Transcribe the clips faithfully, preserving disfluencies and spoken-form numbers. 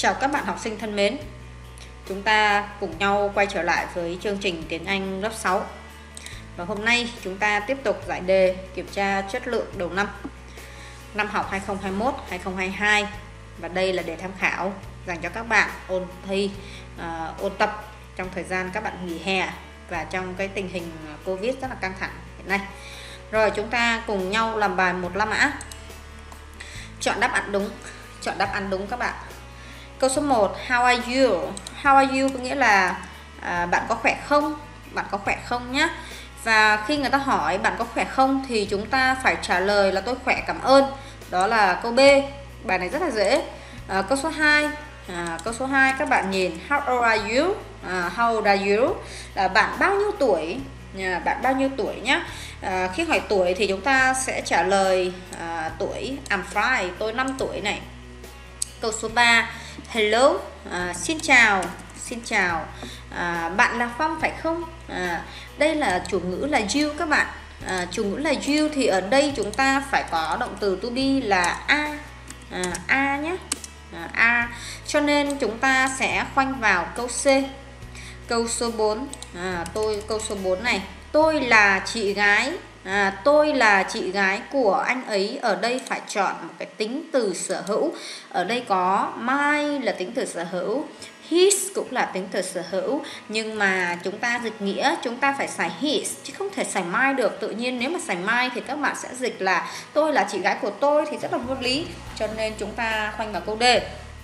Chào các bạn học sinh thân mến. Chúng ta cùng nhau quay trở lại với chương trình tiếng Anh lớp sáu. Và hôm nay chúng ta tiếp tục giải đề kiểm tra chất lượng đầu năm năm học hai không hai mốt hai không hai hai. Và đây là đề tham khảo dành cho các bạn ôn thi, uh, ôn tập trong thời gian các bạn nghỉ hè và trong cái tình hình Covid rất là căng thẳng hiện nay. Rồi chúng ta cùng nhau làm bài một la mã. Chọn đáp án đúng. Chọn đáp án đúng các bạn. Câu số một, how are you? How are you có nghĩa là à, bạn có khỏe không? Bạn có khỏe không nhé. Và khi người ta hỏi bạn có khỏe không thì chúng ta phải trả lời là tôi khỏe cảm ơn. Đó là câu B. Bài này rất là dễ. À, câu số hai, à, câu số hai các bạn nhìn how old are you? À, how old are you? Là bạn bao nhiêu tuổi? À, bạn bao nhiêu tuổi nhé. À, khi hỏi tuổi thì chúng ta sẽ trả lời à, tuổi. I'm five, tôi năm tuổi này. Câu số ba, hello, à, xin chào, xin chào, à, bạn là Phong phải không? À, đây là chủ ngữ là you các bạn. À, chủ ngữ là you thì ở đây chúng ta phải có động từ to be là a, à, a nhé, à, a. Cho nên chúng ta sẽ khoanh vào câu C. Câu số bốn, à, tôi câu số bốn này, tôi là chị gái. À, tôi là chị gái của anh ấy. Ở đây phải chọn một cái tính từ sở hữu. Ở đây có my là tính từ sở hữu, his cũng là tính từ sở hữu. Nhưng mà chúng ta dịch nghĩa chúng ta phải xài his chứ không thể xài my được. Tự nhiên nếu mà xài my thì các bạn sẽ dịch là tôi là chị gái của tôi thì rất là vô lý. Cho nên chúng ta khoanh vào câu D.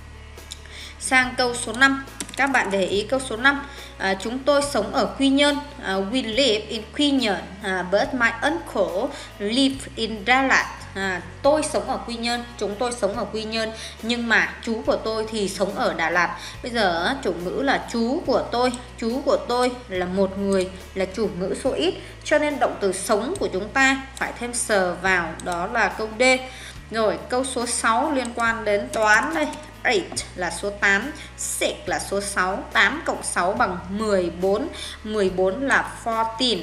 Sang câu số năm. Các bạn để ý câu số năm. À, chúng tôi sống ở Quy Nhơn. À, we live in Quy Nhơn. À, but my uncle live in Đà Lạt. À, tôi sống ở Quy Nhơn. Chúng tôi sống ở Quy Nhơn. Nhưng mà chú của tôi thì sống ở Đà Lạt. Bây giờ chủ ngữ là chú của tôi. Chú của tôi là một người, là chủ ngữ số ít. Cho nên động từ sống của chúng ta phải thêm sờ vào. Đó là câu D. Rồi câu số sáu liên quan đến toán đây. eight là số tám, six là số sáu, tám cộng sáu bằng mười bốn, mười bốn là mười bốn.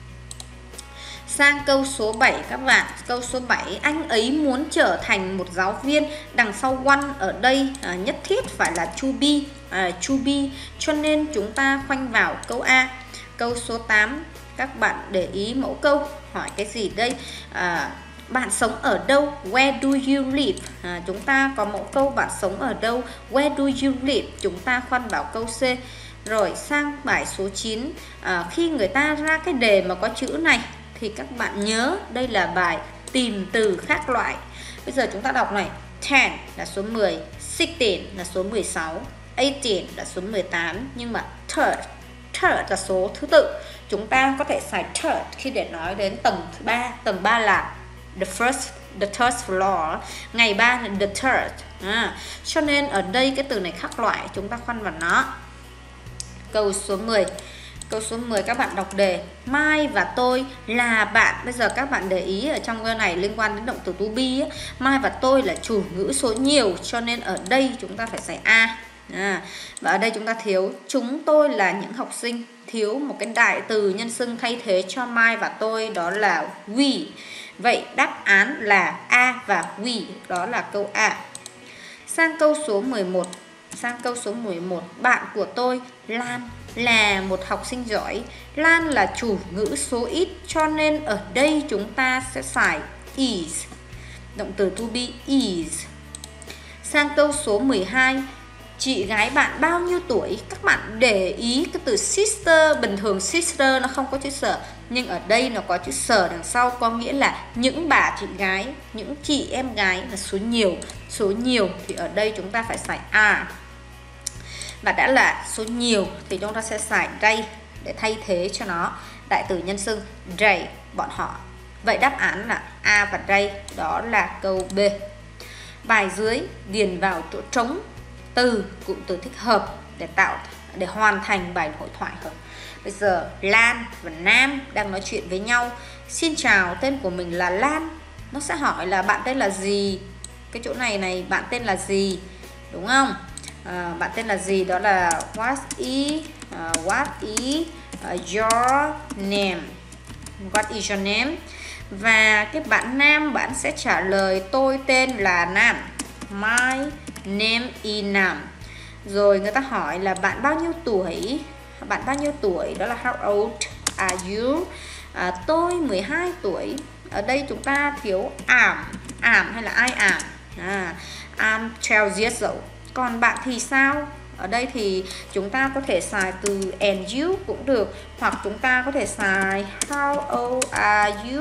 Sang câu số bảy các bạn. Câu số bảy, anh ấy muốn trở thành một giáo viên. Đằng sau one ở đây à, nhất thiết phải là to be, à, to be. Cho nên chúng ta khoanh vào câu A. Câu số tám, các bạn để ý mẫu câu hỏi cái gì đây? À, bạn sống ở đâu? Where do you live? À, chúng ta có mẫu câu bạn sống ở đâu? Where do you live? Chúng ta khoanh vào câu C. Rồi sang bài số chín. À, khi người ta ra cái đề mà có chữ này thì các bạn nhớ đây là bài tìm từ khác loại. Bây giờ chúng ta đọc này. ten là số mười, sixteen là số mười sáu, eighteen là số mười tám. Nhưng mà third, third là số thứ tự. Chúng ta có thể xài third khi để nói đến tầng thứ ba. Tầng ba là the first, the third floor. Ngày ba là the third. À, cho nên ở đây cái từ này khác loại, chúng ta khoanh vào nó. Câu số mười. Câu số mười các bạn đọc đề. Mai và tôi là bạn. Bây giờ các bạn để ý ở trong cái này liên quan đến động từ to be ấy. Mai và tôi là chủ ngữ số nhiều. Cho nên ở đây chúng ta phải xài a. À, và ở đây chúng ta thiếu chúng tôi là những học sinh. Thiếu một cái đại từ nhân xưng thay thế cho Mai và tôi. Đó là we. Vậy đáp án là A và we. Đó là câu A. Sang câu số mười một. Sang câu số mười một. Bạn của tôi Lan là một học sinh giỏi. Lan là chủ ngữ số ít. Cho nên ở đây chúng ta sẽ xài is. Động từ to be is. Sang câu số mười hai. Chị gái bạn bao nhiêu tuổi? Các bạn để ý cái từ sister. Bình thường sister nó không có chữ sở, nhưng ở đây nó có chữ sở đằng sau. Có nghĩa là những bà chị gái, những chị em gái là số nhiều. Số nhiều thì ở đây chúng ta phải xài are. Và đã là số nhiều thì chúng ta sẽ xài they để thay thế cho nó. Đại từ nhân xưng they, bọn họ. Vậy đáp án là A và they. Đó là câu B. Bài dưới điền vào chỗ trống từ, cụm từ thích hợp để tạo để hoàn thành bài hội thoại hợp. Bây giờ Lan và Nam đang nói chuyện với nhau. Xin chào, tên của mình là Lan. Nó sẽ hỏi là bạn tên là gì? Cái chỗ này này, bạn tên là gì? Đúng không? À, bạn tên là gì? Đó là what is uh, what is uh, your name? What is your name? Và cái bạn nam bạn sẽ trả lời tôi tên là Nam. My name is Nam. Rồi người ta hỏi là bạn bao nhiêu tuổi? Bạn bao nhiêu tuổi? Đó là how old are you? À, tôi mười hai tuổi. Ở đây chúng ta thiếu am, am hay là I am. À, I'm twelve years old. Còn bạn thì sao? Ở đây thì chúng ta có thể xài từ and you cũng được, hoặc chúng ta có thể xài how old are you.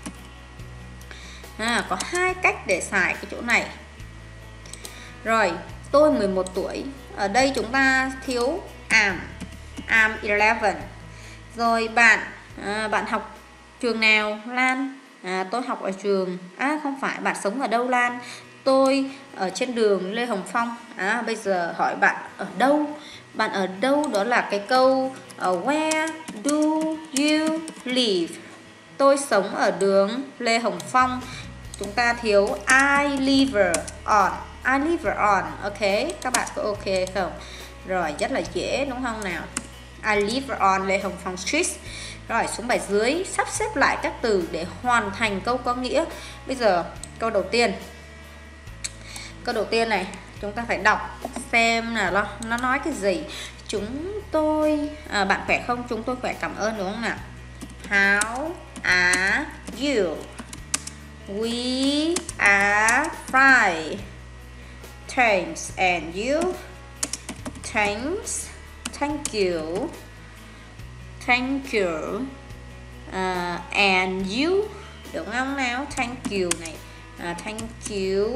À, có hai cách để xài cái chỗ này. Rồi, tôi mười một tuổi. Ở đây chúng ta thiếu am, I'm eleven. Rồi bạn, à, bạn học trường nào Lan? À, tôi học ở trường, à không phải, bạn sống ở đâu Lan? Tôi ở trên đường Lê Hồng Phong. À, bây giờ hỏi bạn ở đâu? Bạn ở đâu? Đó là cái câu uh, where do you live? Tôi sống ở đường Lê Hồng Phong. Chúng ta thiếu I live on. I live on. Ok, các bạn có ok không? Rồi, rất là dễ đúng không nào? I live on Lê Hồng Phong Street. Rồi, xuống bài dưới, sắp xếp lại các từ để hoàn thành câu có nghĩa. Bây giờ, câu đầu tiên. Câu đầu tiên này, chúng ta phải đọc xem là nó, nó nói cái gì. Chúng tôi, à, bạn khỏe không? Chúng tôi khỏe, cảm ơn, đúng không nào? How are you? We are fine. Thanks, and you? Thanks, thank you. Thank you. Uh, and you? Đúng không nào? Thank you này. Uh, thank you.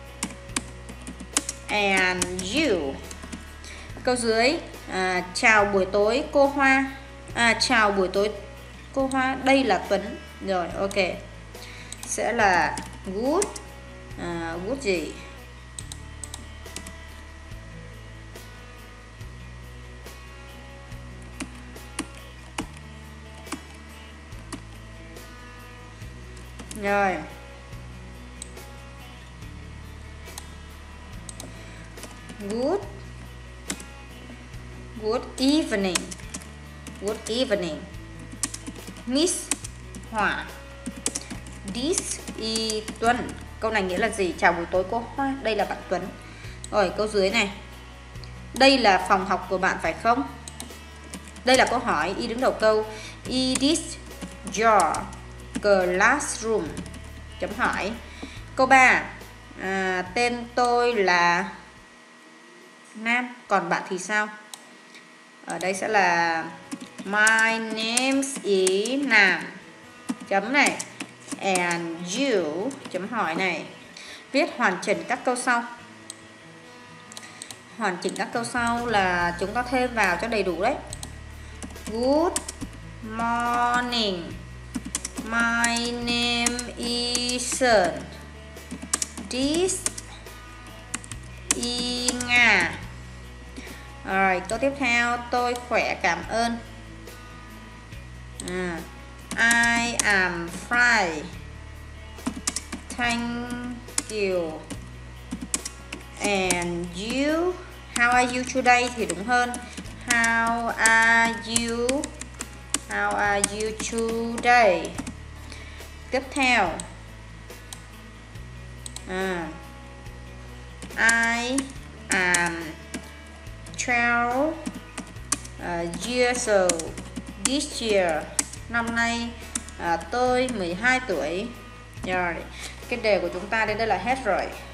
And you. Câu dưới, à, chào buổi tối cô Hoa. À, chào buổi tối cô Hoa. Đây là Tuấn. Rồi, ok. Sẽ là good. À, good gì? Rồi. Good. Good evening. Good evening. Miss Hòa. This is Tuấn. Câu này nghĩa là gì? Chào buổi tối cô Hoa. Đây là bạn Tuấn. Rồi, câu dưới này. Đây là phòng học của bạn phải không? Đây là câu hỏi. Y đứng đầu câu. Is this your classroom? Chấm hỏi. Câu ba. À, tên tôi là Nam. Còn bạn thì sao? Ở đây sẽ là my name is Nam. Chấm này. And you. Chấm hỏi này. Viết hoàn chỉnh các câu sau. Hoàn chỉnh các câu sau là chúng ta thêm vào cho đầy đủ đấy. Good morning. My name is Sơn. This is Nga. Rồi, câu tiếp theo. Tôi khỏe, cảm ơn. À, I am fine. Thank you. And you? How are you today thì đúng hơn. How are you? How are you today? Tiếp theo. À, I am twelve uh, years old this year. Năm nay uh, tôi mười hai tuổi. Rồi, cái đề của chúng ta đến đây là hết rồi.